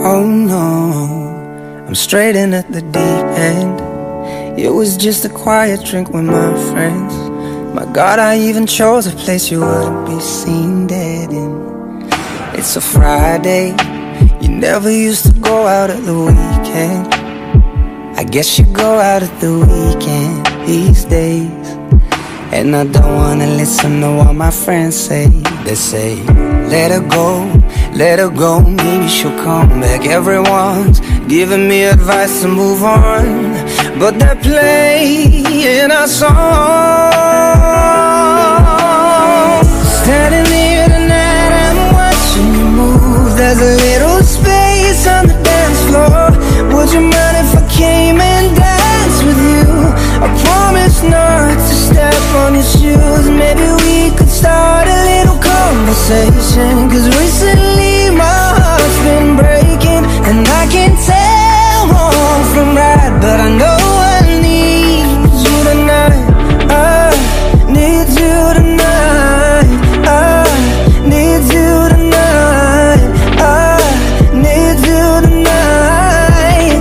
Oh no, I'm straight in at the deep end. It was just a quiet drink with my friends. My God, I even chose a place you wouldn't be seen dead in. It's a Friday, you never used to go out at the weekend. I guess you go out at the weekend these days. And I don't wanna listen to what my friends say. They say, let her go, maybe she'll come back. Everyone's giving me advice to move on, but they're playing our song. Standing here tonight, I'm watching you move. There's a little space on the dance floor. Would you mind if I came and danced with you? I promise not to step on your shoes. Maybe we could start a little conversation, 'cause recently my heart's been breaking, and I can tell wrong from right, but I know I need you tonight. I need you tonight. I need you tonight. I need you tonight.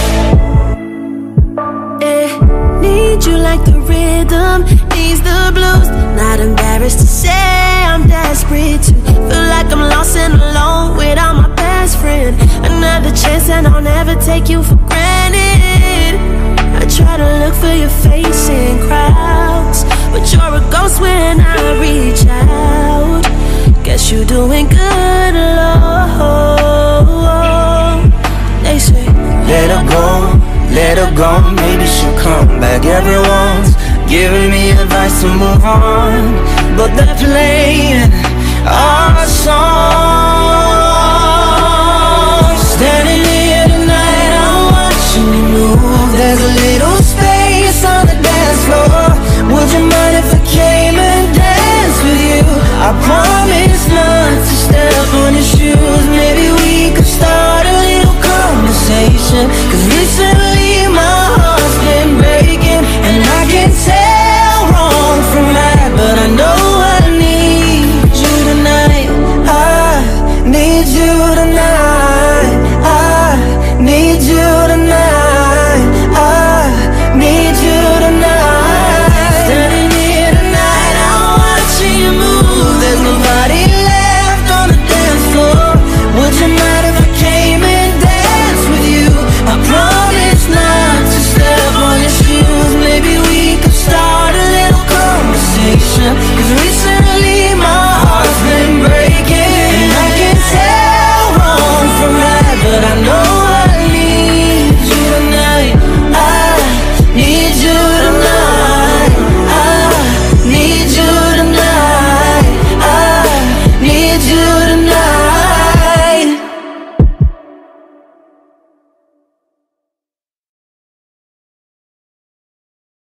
Need you like the rhythm needs the blues. Not embarrassed to say I'm desperate to feel like I'm lost and alone without my best friend. Another chance and I'll never take you for granted. I try to look for your face in crowds, but you're a ghost when I reach out. Guess you're doing good alone. They say, let her go, maybe she'll come back. Everyone's giving me advice to move on, but they're playing our song.